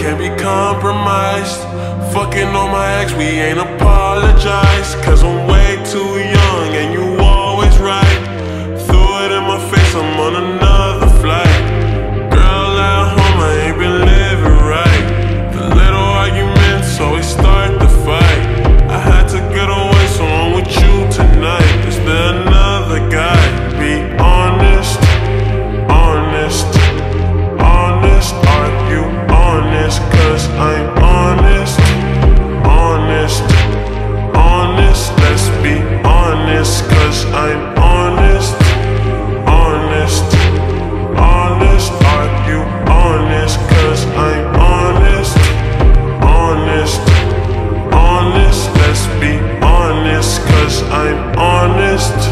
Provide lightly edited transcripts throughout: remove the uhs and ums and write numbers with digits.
can't be compromised. Fucking on my ex, we ain't apologize. Cause I'm way too young and you always right. Threw it in my face, I'm on another flight. Girl at home, I ain't been living right. The little arguments always start the fight. I had to get away, so I'm with you tonight. Is there another guy? Be honest, honest, honest. Are you honest? Cause I'm honest, honest, honest. Let's be honest, cause I'm honest, honest, honest. Are you honest? Cause I'm honest, honest, honest. Let's be honest, cause I'm honest.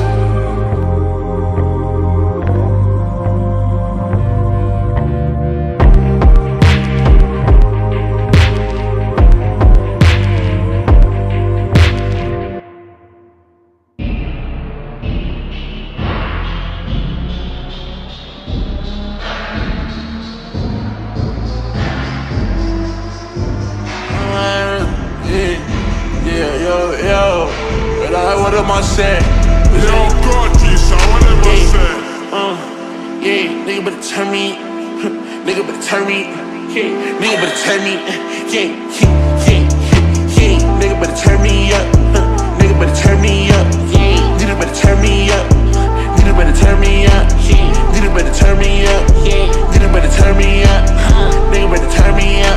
What am I saying? Yo, Gorgie, so what am I saying? Yeah, nigga better turn me. Nigga better turn me. Yeah, nigga better turn me. Yeah, nigga better turn me up. Nigga better turn me up. Yeah, nigga better turn me up. Nigga better turn me up. Nigga better turn me up. Nigga better turn me up. Nigga better turn me up.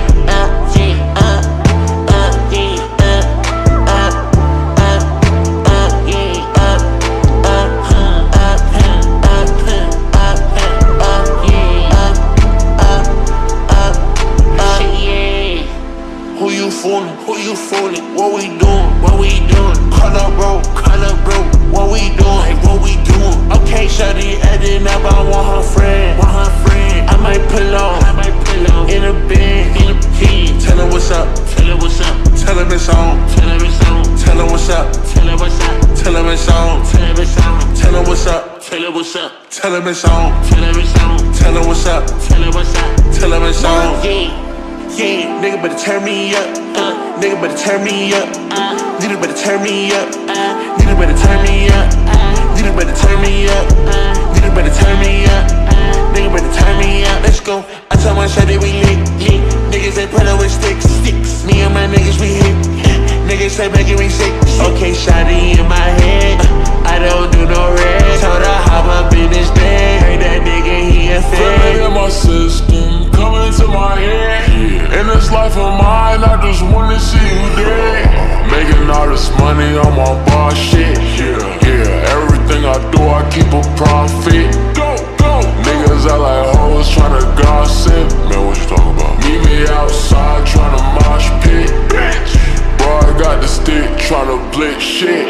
Who you fooling? What we doing? What we doing? Call up bro, what we doing? Hey, what we doing? Okay, shawty adding up, I want her friend. I might pull up in a bed, tell her what's up, tell her it's on, tell her what's up, tell her it's on, tell her what's up, tell her it's on, tell her what's up, tell her it's on. Yeah, nigga better turn me up. Nigga better turn me up. Nigga better turn me up. Nigga better turn me up. Nigga better turn me up. Nigga better turn me up. Nigga better turn me up. Let's go. I tell my shawty we lit. Niggas they put up with sticks. Me and my niggas we hit. Niggas say making me sick. Okay, shawty in my head. I don't do no red. Told her hop up in this bed. Heard that nigga he a fed. In my system, coming to my head. In this life of mine, I just wanna see you dead. Making all this money on my bar shit. Yeah, everything I do, I keep a profit. Go. Niggas out like hoes tryna gossip. Man, what you talking about? Meet me outside tryna mosh pit. Bitch, bro, I got the stick tryna blitz shit.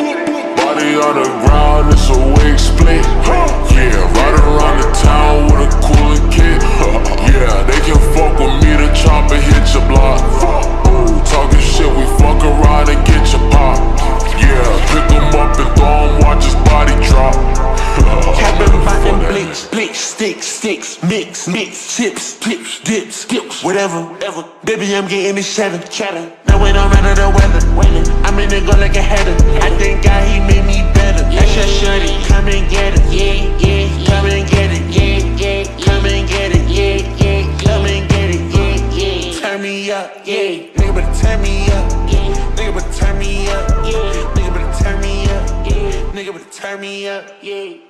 Body on the ground, it's a wig split. Yeah, ride around the town with a cooler kid. Yeah, they can fuck with me, the chopper hit your block. Ooh, talking shit, we fuck around and get your pop. Yeah, pick him up and throw him, watch his body drop. Cabin bottom blicks, sticks, mix, chips, clips, dips, whatever. Baby, I'm getting this chatter. Now it don't matter the weather. I'm in the go like a header. I thank God he made me better. That's your shorty, come and get it. Yeah, come and get it. Yeah, come and get it. Yeah, come and get it. Yeah, turn me up. Yeah, nigga better turn me up. Nigga better turn me up. Nigga better turn me up. Nigga better turn me up. Yeah.